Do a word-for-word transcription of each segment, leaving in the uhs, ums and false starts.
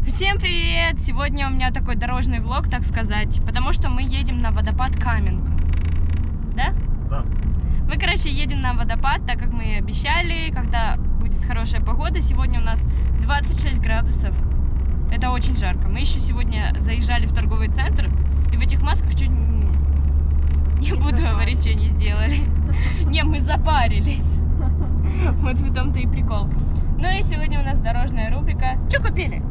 Всем привет! Сегодня у меня такой дорожный влог, так сказать, потому что мы едем на водопад Каменка. Да? Да. Мы, короче, едем на водопад, так как мы и обещали, когда будет хорошая погода. Сегодня у нас двадцать шесть градусов. Это очень жарко. Мы еще сегодня заезжали в торговый центр, и в этих масках чуть не буду говорить, что не сделали. Не, мы запарились. Вот в том-то и прикол. Ну и сегодня у нас дорожная рубрика. Что купили?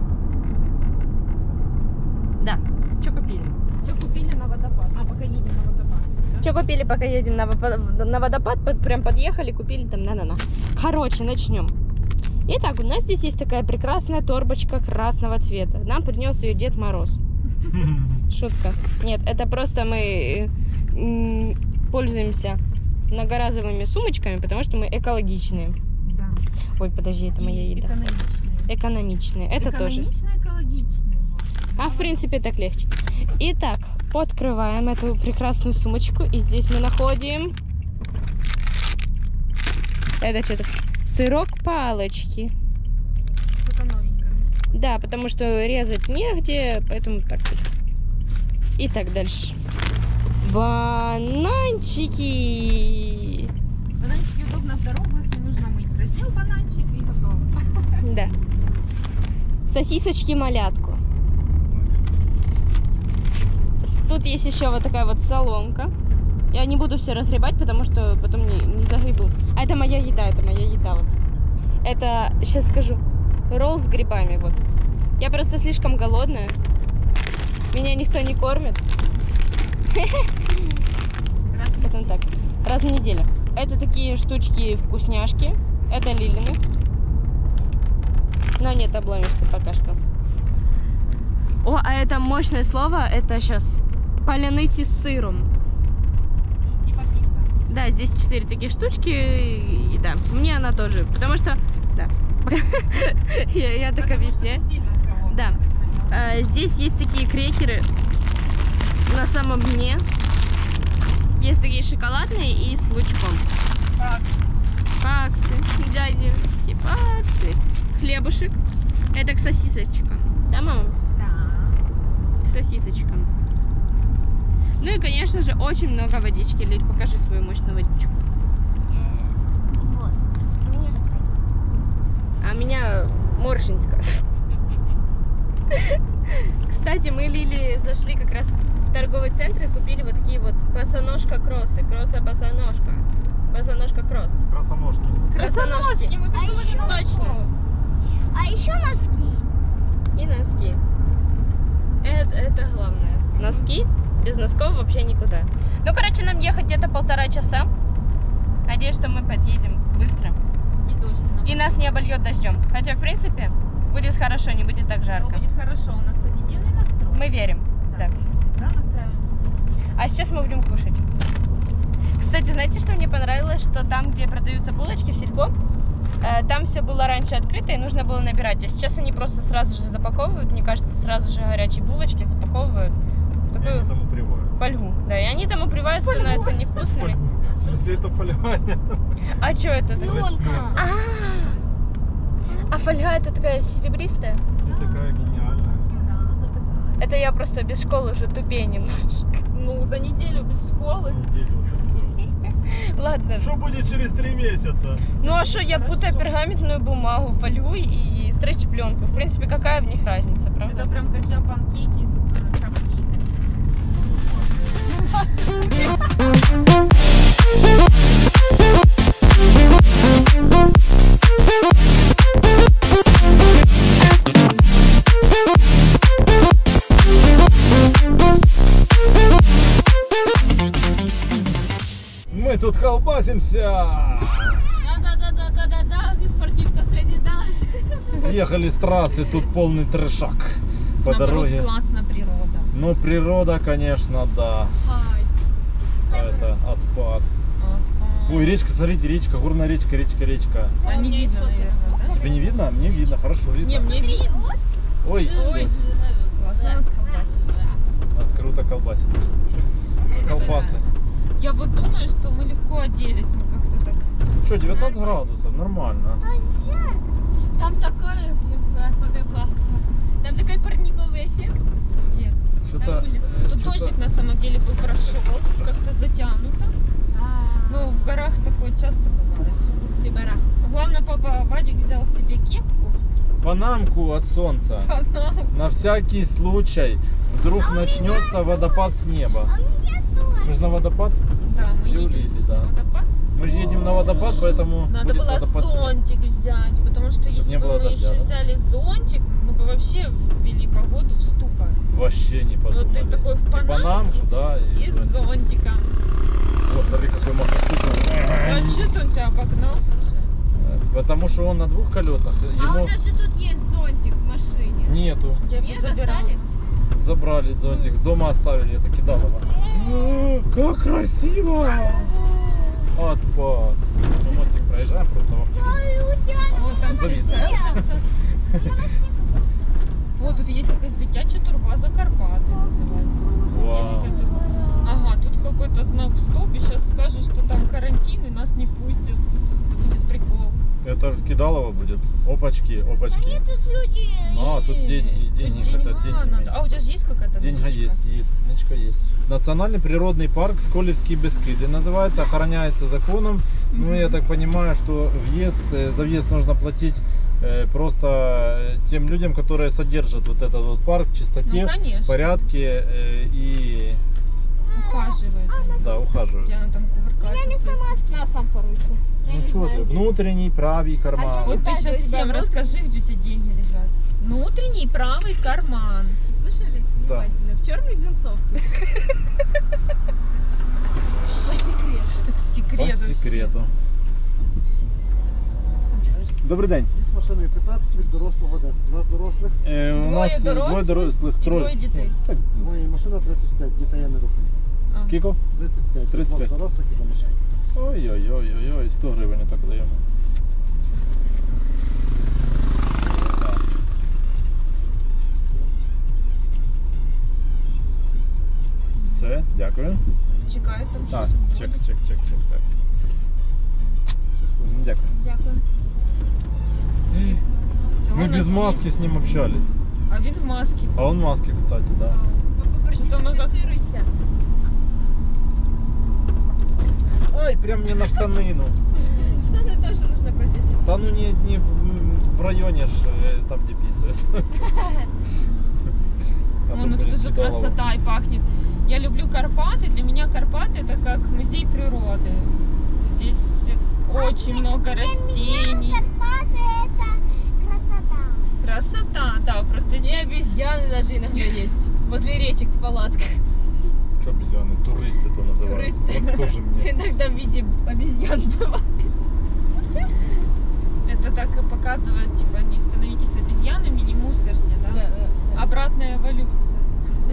Да, что купили? Что купили на водопад? А, пока едем на водопад. Да? Что купили, пока едем на, на водопад? Под, прям подъехали, купили там на-на-на. Короче, начнем. Итак, у нас здесь есть такая прекрасная торбочка красного цвета. Нам принес ее Дед Мороз. Шутка. Нет, это просто мы м, пользуемся многоразовыми сумочками, потому что мы экологичные. Да. Ой, подожди, это моя И еда. экономичные. Экономичные. Это тоже. Экономичные, экологичные. А в принципе так легче. Итак, открываем эту прекрасную сумочку. И здесь мы находим... Это что-то... Сырок палочки. Что-то новенькое. Да, потому что резать негде, поэтому так вот. И так дальше. Бананчики. Бананчики удобно в дорогу, их не нужно мыть. Раздел бананчик и готово. Да. Сосисочки-малятку. Тут есть еще вот такая вот соломка. Я не буду все разгребать, потому что потом не, не загребу. А это моя еда, это моя еда вот. Это, сейчас скажу, ролл с грибами вот. Я просто слишком голодная. Меня никто не кормит. Потом так, раз в неделю. Это такие штучки вкусняшки. Это Лилины. Но нет, обломишься пока что. О, а это мощное слово. Это сейчас поляныти с сыром. Типа пицца. Да, здесь четыре такие штучки. И да, мне она тоже. Потому что, да. я, я так Потому объясняю. что сильно кого-то. Да. А, здесь есть такие крекеры на самом дне. Есть такие шоколадные и с лучком. Так. По акции. Да, девочки, по акции. Хлебушек. Это к сосисочкам. Да, мама? Да. К сосисочкам. Ну и, конечно же, очень много водички. Лиль, покажи свою мощную водичку. Вот. Мне сказали. А у меня моршинская. Кстати, мы, Лили, зашли как раз в торговый центр и купили вот такие вот босоножка-кроссы. Кросса-босоножка. Босоножка-кросс. Красоножки. Красоножки. Мы А еще- Точно. А еще носки. И носки. Это, это главное. Носки. Без носков вообще никуда. Ну, короче, нам ехать где-то полтора часа. Надеюсь, что мы подъедем быстро. И дождь не нам. И нас не обольет дождем. Хотя, в принципе, будет хорошо, не будет так жарко. Будет хорошо, у нас позитивный настрой. Мы верим. Да. Мы всегда настраиваемся. А сейчас мы будем кушать. Кстати, знаете, что мне понравилось? Что там, где продаются булочки в сельпо, э, там все было раньше открыто и нужно было набирать. А сейчас они просто сразу же запаковывают. Мне кажется, сразу же горячие булочки запаковывают в такую Там упревают. фольгу. Да, и они там упревают, становятся невкусными. Если это поливание. А что это такое? Пленка. А, а фольга это такая серебристая? Ты такая гениальная. Да, она такая. Это я просто без школы уже тупее немножко. Ну, за неделю без школы. Неделю уже все. Ладно. Что будет через три месяца? Ну а что, я путаю пергаментную бумагу, фольгу и стретч-пленку. В принципе, какая в них разница, правда? Это прям как я панкейки с капкейками. Мы тут колбасимся. Да-да-да-да-да-да, спортивка соединялась. Съехали с трассы, тут полный трешак по Наоборот, дороге. классно природа. Ну, природа, конечно, да. Ай. Это отпад. Ой, речка, смотрите, речка, горная речка, речка, речка. А не видно, наверное, да? Тебе не видно? Мне видно, хорошо видно. Не, мне видно. Ой, Ой, классно нас колбасит. нас круто колбасит. Колбасы. Я вот думаю, что мы легко оделись, мы как-то так. Что, девятнадцать градусов, нормально. Там такое, там такая Что-то... улице. Тут что-то- дождик на самом деле был прошел, как-то затянуто. Ну, в горах такое часто бывает. Ты барах. Главное, папа Вадик взял себе кепку. Панамку от солнца. Панамку. На всякий случай. Вдруг начнется водопад с неба. А у меня тоже. Мы же на водопад. Да, мы И едем улизи, на да. водопад. Мы же едем на водопад, поэтому Надо будет было водопад с неба. зонтик взять, потому что Чтоб если не бы было мы дождя, еще да? взяли зонтик, мы бы вообще ввели погоду в ступор. Вообще не Вот подумали. ты такой в И панамке панамку, да, и, и с зонтик. зонтиком. Вот, смотри, какой мотоцикл. Вообще-то он тебя обогнал, слушай. Потому что он на двух колесах. А у Ему нас же тут есть зонтик в машине. нету. Я его Нет, забирала. достали? Забрали зонтик, дома оставили, это кидалово. Как красиво! Отпад. Мы мостик проезжаем просто во Ой, у тебя Вот там все Завидно. селфятся. Вот тут есть якась дитяча турбаза Карпати називається. Вау. Где-то тут. Ага, тут какой-то знак стоп, и сейчас скажут, что там карантин и нас не пустят. Это будет прикол. Это в Кидалово будет. Опачки, опачки. тут люди. А, тут деньги, Тут деньги деньга хотят, деньги. надо. иметь. А у тебя же есть какая-то Деньга наличка? есть, есть, нычка есть. Национальный природный парк Сколевские Бескиды называется, охраняется законом. Ну, я так понимаю, что въезд, э, за въезд нужно платить э, просто э, тем людям, которые содержат вот этот вот парк в чистоте, Ну, конечно. в порядке э, и Ухаживает. да, ухаживают. Где она там кувыркается? стоит? На, сам поруйся. Ну что же, внутренний правый карман. Вот ты Да, сейчас то есть всем я вот- расскажи, где у тебя деньги лежат. Внутренний правый карман. Слышали? Да. Внимательно. В черных джинсовках. По секрету. Это секрет. По вообще. секрету. Добрий день. З машиною п'ятнадцять від дорослого десять. У нас дорослих, Е, у Двоє нас дорослих двоє дорослих, і троє. двоє дітей. Ну, так, моя машина тридцять п'ять, дітей я не рухаю. А. скільки? тридцять п'ять. тридцять п'ять. Двох дорослих і до машини. Ой-ой-ой-ой, сто гривень так даємо. Так. Все, дякую. Чекаю там Так, щось. чек, чек, чек, чек, так. Ну, Дякую. Дякую. Всього Мы у нас без є. маски с ним общались. А він в масці. А он в маске, кстати, да. Что-то мы как- Продезинфицируйся. Ай, прям мне на штанину. Штаны тоже нужно продезинфицировать. Да ну не, не в, в районе ж, э, там где писают. А Вон, ну тут уже красота и пахнет. Я люблю Карпаты. Для меня Карпаты это как музей природы. Здесь очень много растений. Карпаты это красота. Красота, да, просто И здесь... обезьяны даже иногда есть. Возле речек в палатках. Что обезьяны? Туристы то называют. Туристы. Вот тоже мне. Иногда в виде обезьян бывает. Это так и показывает, типа, не становитесь обезьянами, не мусорьте, да? Да, да, да. Обратная эволюция. Да.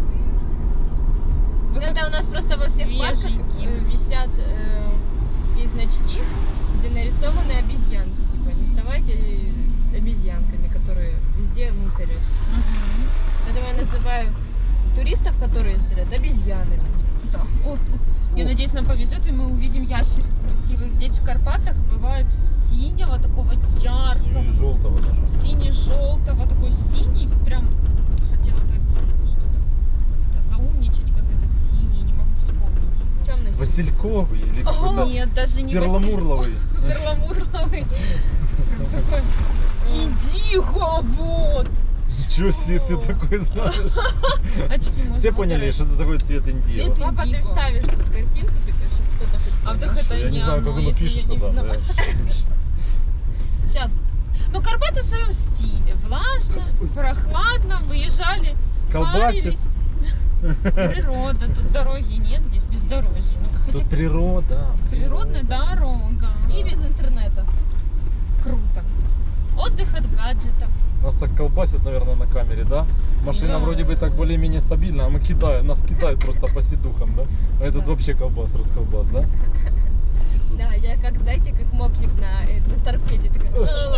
Вы Это как у нас просто во всех парках свеженькие. э, висят э, и значки, где нарисованы обезьянки. Типа, не вставайте с обезьянками, которые везде мусорят. Мгм. Поэтому я называю туристов, которые сидят, обезьянами. Да. О, я надеюсь, нам повезет, и мы увидим ящериц красивых. Здесь в Карпатах бывают синего, такого яркого, И желтого даже. сине-желтого, такой синий, прям хотела так что-то как-то заумничать, как этот синий, не могу вспомнить его. Темный. Васильковый или какой-то Нет, даже не перламурловый. Василь- Перламурловый. Прям такой, индиго, вот. Ничего себе ты такой знаешь. Очки можно Все поняли, убирать. что это такой цвет индиго? Цвет Папа, ты индиго. вставишь тут картинку, такая, чтобы кто-то хоть А вдруг понял. это Я не не знаю, оно, как оно если я пишется, не да. знаю. Сейчас. Ну, Карпаты в своем стиле. Влажно, прохладно, выезжали, Колбасит. парились. Природа, тут дороги нет, здесь бездорожье. Ну, хотя Тут природа. природная дорога. И без интернета. Круто. Отдых от гаджетов. Нас так колбасит, наверное, на камере, да? Машина Да. вроде бы так более-менее стабильна, а мы кидаем, нас кидают просто по сидухам, да? А этот Да. вообще колбас, расколбас, да? Да, я как, знаете, как мопсик на, э, на торпеде. Такая.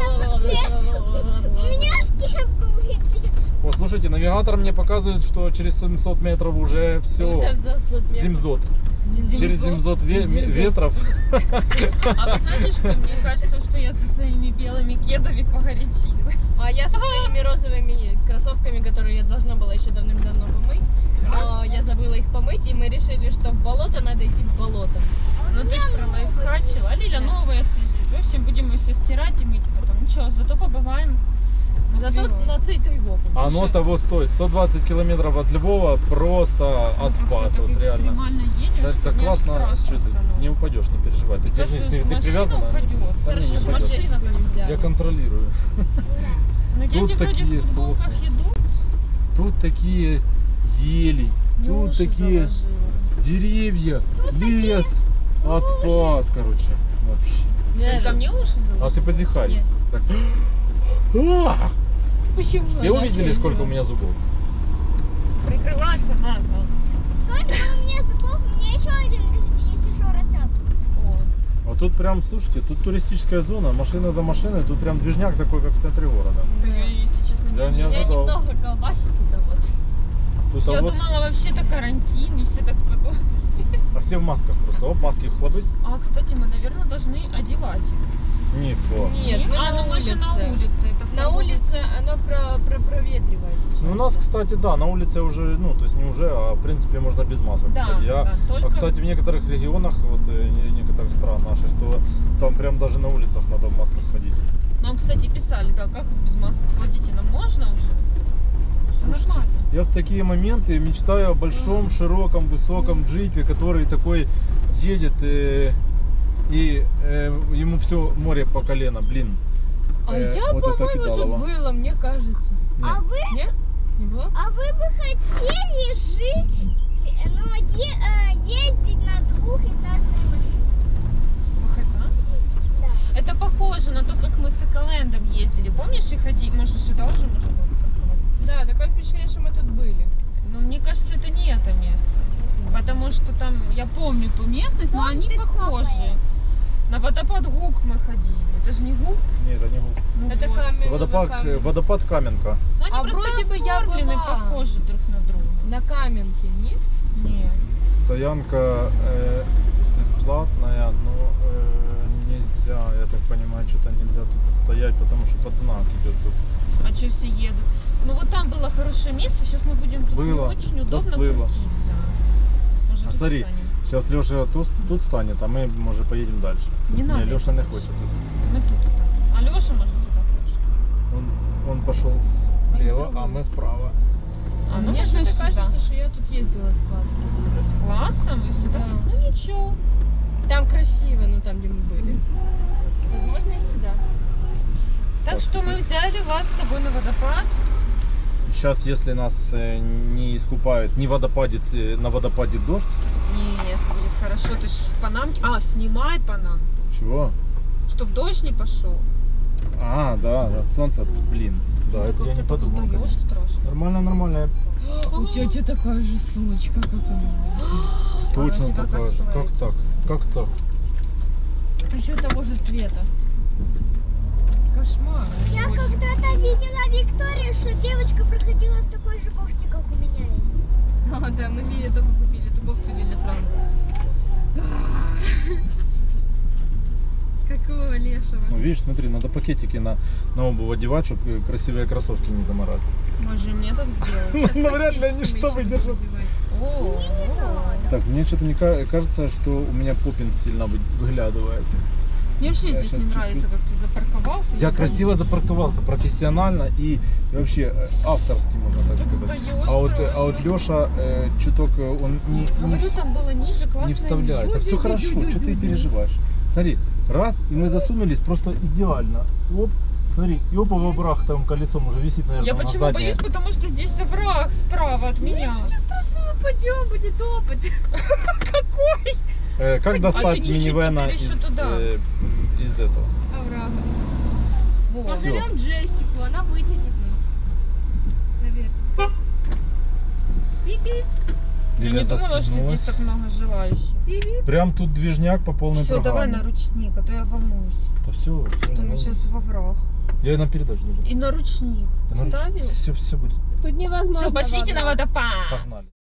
Немножко будет. О, слушайте, навигатор мне показывает, что через семьсот метров уже все Вся в засуд, нет. Зимзот. Через семьсот ве- Зимзот. ветров. А вы знаете, что мне кажется, что я со своими белыми кедами погорячилась. А я со своими розовыми кроссовками, которые я должна была еще давным-давно помыть, но я забыла их помыть, и мы решили, что в болото надо идти в болото. Ну ты ж про лайфхачила. А Лиля новая свежит. В общем, будем мы все стирать и мыть потом. Ничего, зато побываем. на Зато природе. на цей той вову. Оно Слушай. того стоит. сто двадцать километров от Львова просто Ну, отпад. как-то Вот так реально. экстремально едешь, Кстати, что так мне аж классно. страшно Что ты становится. не упадешь, не переживай. Ты, Мне техни- кажется, ты, ты машина привязана? упадет. Да не, Хорошо, не что упадешь. машина взяли. Я контролирую. Ну Тут дети вроде такие в футболках сосны. идут. Тут такие ели, Мне тут уши такие заложило. деревья, лес, отпад, короче, вообще. Ты ко мне уши заложила? А ты позихай. Нет. Так. А! Почему? Все увидели, сколько у меня зубов? Прикрываться надо. Сколько у меня зубов, у меня еще один, если что, растет. О. Вот тут прям, слушайте, тут туристическая зона, машина за машиной, тут прям движняк такой, как в центре города. Да я, если честно, не Я не Меня ожидал. немного колбасит туда вот. Тут а Я вот, думала, вообще-то карантин, и все так подумали. а все в масках просто. Оп, маски хлобысь. А, кстати, мы, наверное, должны одевать их. Ничего. Нет, мы а, на ну мы же на улице. улице. Это в На торговом улице оно про, про, проветривается. Ну, у нас, кстати, да, на улице уже, ну, то есть не уже, а в принципе можно без масок. Да, ходить. Я, да, только... а, кстати, в некоторых регионах, вот э, не- некоторых стран наших, то там прям даже на улицах надо в масках ходить. Нам, кстати, писали, да, как вы без масок ходите, нам можно уже? Все Слушайте, нормально. Я в такие моменты мечтаю о большом, широком, высоком джипе, который такой едет э, и э, ему все море по колено, блин. А Э, я, вот это по-моему, тут кидалово. было, мне кажется. Нет. А вы, Нет? Не было? а вы бы хотели жить, ну, е- э, ездить на двухэтажной машине? Двухэтажный? Да. Это похоже на то, как мы с Эколендом ездили. Помнишь, и ходили? Может, сюда уже можно было парковаться? Да, такое впечатление, что мы тут были. Но мне кажется, это не это место. Потому что там, я помню ту местность, но Дом они ты похожи. копаешь. На водопад Гук мы ходили. Это же не Гук. Нет, это не губ. Ну Это вот. камень. Водопад, э, водопад Каменка. Но они А просто вроде бы я оформлены была. похожи друг на друга. На Каменке, нет? Нет. Стоянка э, бесплатная, но э, нельзя, я так понимаю, что-то нельзя тут стоять, потому что под знак идет тут. А что все едут? Ну вот там было хорошее место, сейчас мы будем тут Было, не очень удобно расплыло. крутиться. Может, А тут смотри, встанем? сейчас Леша тут, тут станет, а мы, может, поедем дальше. Не надо, я Леша не хочу. хочет тут. Мы тут станем. А Леша может сюда хочет. Он, он пошел влево, а мы вправо. А ну Мне можно что-то сюда. кажется, что я тут ездила с классом. С классом и сюда? Да. Ну ничего. Там красиво, ну там, где мы были. Возможно, и сюда. Так Так, что мы взяли вас с собой на водопад. Сейчас, если нас э, не искупают, не водопадет, э, на водопаде дождь. Не, если будет хорошо, ты ж в панамке. А, снимай панамку, Чего? чтоб дождь не пошел. А, да, от солнца, блин. Да, это я не подумал. Даешь конечно. страшно. Нормально, нормально. У тети такая же сумочка, как у меня. Точно тебя такая же. Как косплеит. так? Как так? Еще того же цвета. Кошмар. Я когда-то видела Викторию, что девочка проходила в такой же кофте, как у меня есть. А, да, мы Лиле только купили эту кофту, Лиля сразу. Какого лешего? Ну, видишь, смотри, надо пакетики на, на обувь одевать, чтобы красивые кроссовки не заморать. Может, мне так сделать? Сейчас Навряд ли пакетиками они что еще выдержат. будут одевать. О, Так, мне что-то не ка- кажется, что у меня попин сильно вы- выглядывает. мне вообще Я здесь щас не нравится, чуть-чуть. как ты запарковался. Я красиво запарковался, профессионально и, и вообще э, авторски, можно так Так сказать. встаешь А вот, э, страшно. а вот Леша э, чуток, э, он не, не, Говорю, там было ниже, классно. не вставляет. Так все хорошо, что ты переживаешь? Смотри, раз, и мы засунулись просто идеально. Оп, смотри, и опа, в обрах там колесом уже висит, наверное, Я на почему заднее. боюсь, потому что здесь овраг справа от меня. Ничего страшного, пойдем, будет опыт. Какой? Э, как А ты достать чуть-чуть минивэна теперь еще из, туда. э, м, из этого? Оврага. Вот. Всё. Позовем Джессику, она вытянет нас. Наверное. Пип-пип. Я Лиля не думала, что застегнулась. здесь так много желающих. Пип-пип. Прям тут движняк по полной Все, давай программе. на ручник, а то я волнуюсь. Да все, Что мы сейчас во враг. Я на передачу должен. И на ручник. Ставил? Все, все будет. Тут невозможно. Все, пошлите на вода. водопад. Погнали.